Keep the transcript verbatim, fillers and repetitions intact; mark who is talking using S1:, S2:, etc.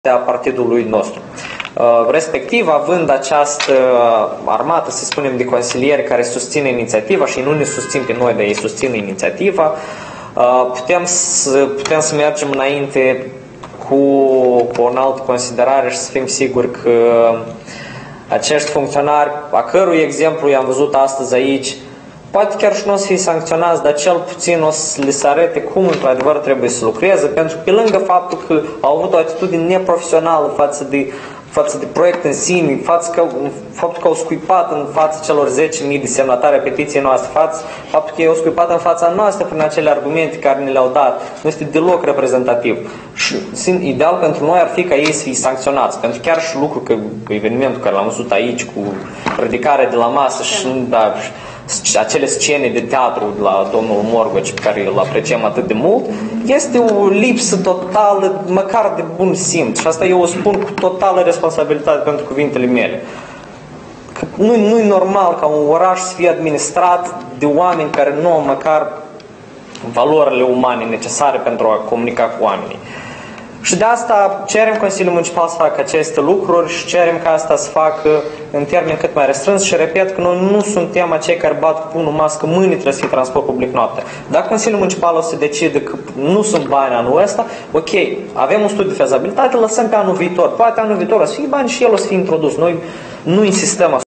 S1: a partidului nostru. Respectiv, având această armată, să spunem, de consilieri care susțin inițiativa și nu ne susțin pe noi, dar ei susțin inițiativa, putem să, putem să mergem înainte cu, cu o altă considerare și să fim siguri că acești funcționari, a cărui exemplu i-am văzut astăzi aici, poate chiar și nu o să fie sancționați, dar cel puțin o să le se arate cum într-adevăr trebuie să lucreze, pentru că pe lângă faptul că au avut o atitudine neprofesională față de, față de proiect în sine, față că, faptul că au scuipat în fața celor zece mii de semnatari a petiției noastre, față, faptul că ei au scuipat în fața noastră prin acele argumente care ne le-au dat, nu este deloc reprezentativ. Și ideal pentru noi ar fi ca ei să fie sancționați, pentru că chiar și lucru că, că evenimentul care l-am văzut aici cu ridicarea de la masă și da, acele scene de teatru de la domnul Morgoci, pe care îl apreciem atât de mult, este o lipsă totală, măcar de bun simț. Și asta eu o spun cu totală responsabilitate pentru cuvintele mele. Că nu, nu e normal ca un oraș să fie administrat de oameni care nu au măcar valorile umane necesare pentru a comunica cu oamenii. Și de asta cerem Consiliul Municipal să facă aceste lucruri și cerem ca asta să facă în termen cât mai restrâns și repet că noi nu suntem acei care bat cu pumnul mască, mâine trebuie să fie transport public noaptea. Dacă Consiliul Municipal o să decide că nu sunt bani anul ăsta, ok, avem un studiu de fezabilitate, lăsăm pe anul viitor. Poate anul viitor o să fie bani și el o să fie introdus. Noi nu insistăm